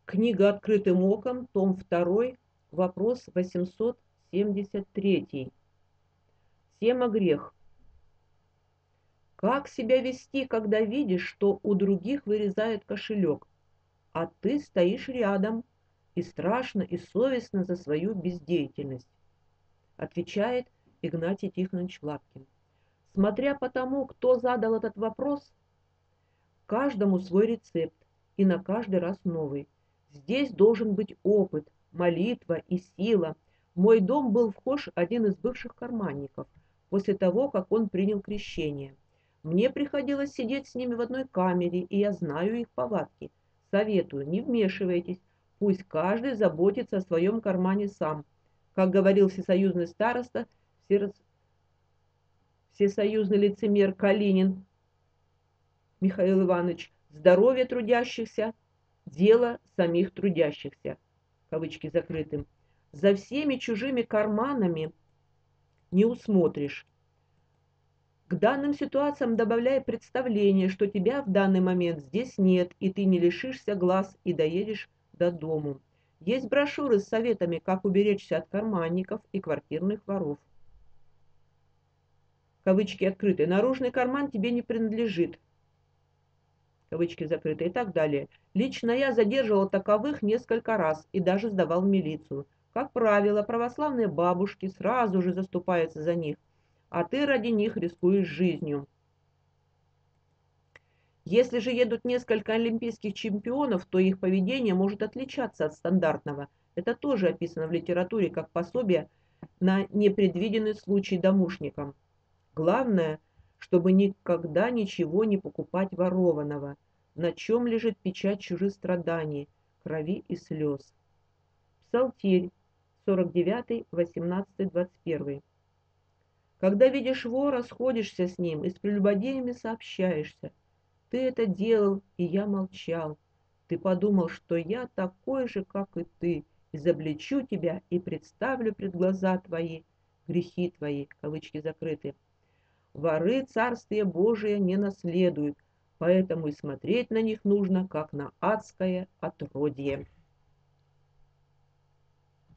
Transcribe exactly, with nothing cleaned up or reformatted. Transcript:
Книга «Открытым оком», том второй, вопрос восемьсот семьдесят три. Тема «Грех». Как себя вести, когда видишь, что у других вырезают кошелек, а ты стоишь рядом и страшно и совестно за свою бездеятельность? Отвечает Игнатий Тихонович Лапкин. Смотря по тому, кто задал этот вопрос, каждому свой рецепт и на каждый раз новый. Здесь должен быть опыт, молитва и сила. В мой дом был вхож один из бывших карманников после того, как он принял крещение. Мне приходилось сидеть с ними в одной камере, и я знаю их повадки. Советую, не вмешивайтесь, пусть каждый заботится о своем кармане сам. Как говорил всесоюзный староста, всесоюзный лицемер Калинин Михаил Иванович: здоровье трудящихся – дело самих трудящихся. Кавычки закрыты. За всеми чужими карманами не усмотришь. К данным ситуациям добавляй представление, что тебя в данный момент здесь нет, и ты не лишишься глаз и доедешь до дому. Есть брошюры с советами, как уберечься от карманников и квартирных воров. Кавычки открыты. Наружный карман тебе не принадлежит. Кавычки закрыты и так далее. Лично я задерживал таковых несколько раз и даже сдавал в милицию. Как правило, православные бабушки сразу же заступаются за них, а ты ради них рискуешь жизнью. Если же едут несколько олимпийских чемпионов, то их поведение может отличаться от стандартного. Это тоже описано в литературе как пособие на непредвиденный случай домушникам. Главное, чтобы никогда ничего не покупать ворованного, на чем лежит печать чужих страданий, крови и слез. Псалтирь сорок девятый, восемнадцатый, двадцать первый. Когда видишь вора, сходишься с ним и с прелюбодеями сообщаешься. Ты это делал, и я молчал. Ты подумал, что я такой же, как и ты, изобличу тебя и представлю пред глаза твои грехи твои, кавычки закрыты. Воры Царствие Божие не наследуют, поэтому и смотреть на них нужно, как на адское отродье.